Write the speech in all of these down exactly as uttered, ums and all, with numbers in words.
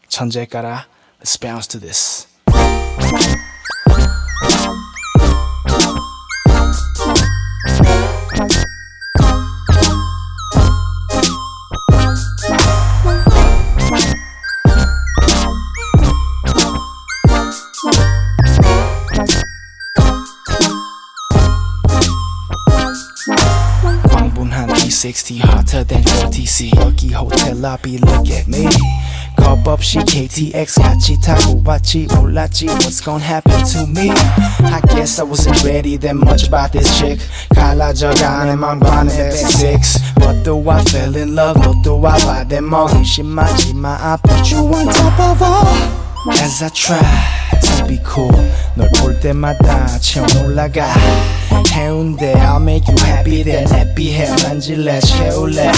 전세계가. Let's bounce to this. three sixty hotter than forty C 여기 호텔 lobby look at me 겁없이 케이티엑스 같이 타고 왔지 몰랐지 what's gonna happen to me I guess I wasn't ready that much about this chick 갈라져가는 맘 반에 six But though I fell in love 너도 와봐 내 멍 의심하지 마 I put you on top of all As I try to be cool 널 볼 때마다 채워 올라가 해운대 I'll make you happy then happy 해 만질래 채울래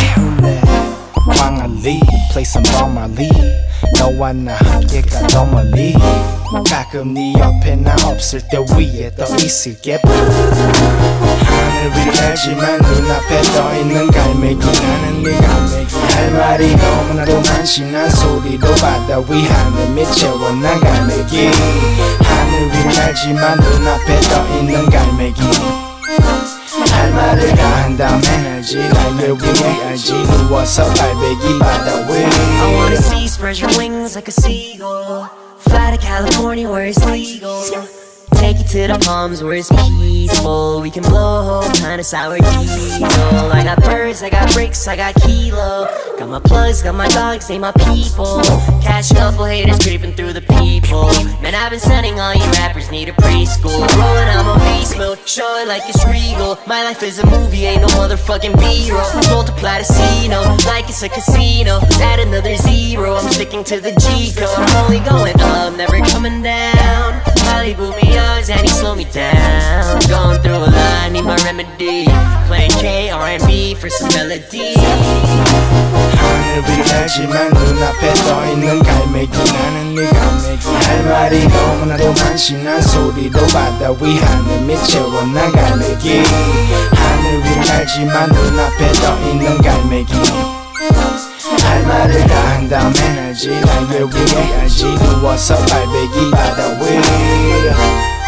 광안리 play some Bob Marley 너와 나 함께가 더 멀리 가끔 네 옆에 나 없을 때 위에 떠 있을게 하늘 위를 날지만 눈앞에 떠있는 갈매기 나는 네 갈매기 할 말이 너무나도 많지 난 소리로 바다 위 하늘 밑 채워난 갈매기 하늘 위를 날지만 눈앞에 떠있는 갈매기 할 말을 다 한다면 알지 날개 위에 알지 누워서 갈매기 바다 위 I wanna see spread your wings like a seagull Fly to California where it's legal Take you to the palms where it's peaceful We can blow a whole kind of sour diesel I got birds, I got bricks, I got kilo Got my plugs, got my dogs, they my people Catch a couple haters creeping through the people Man, I've been sending all you rappers need a preschool Rolling out my beast mode, show it like it's regal My life is a movie, ain't no motherfucking B-roll Multiply the C-no, like it's a casino Add another zero, I'm sticking to the G-code I'm only going up, never coming down Holly boot me up, Zanny slow me down Going through a line, need my remedy Playing K R N B for some melody 하늘 위를 날지만 눈앞에 떠있는 갈매기 나는 네 갈매기 할 말이 너무나도 많지 난 소리로 바다 위 하늘 밑 채워난 갈매기 하늘 위를 날지만 눈앞에 떠있는 갈매기 할 말을 다 한다면 알지 날개 위에 알지 누워서 갈매기 바다 위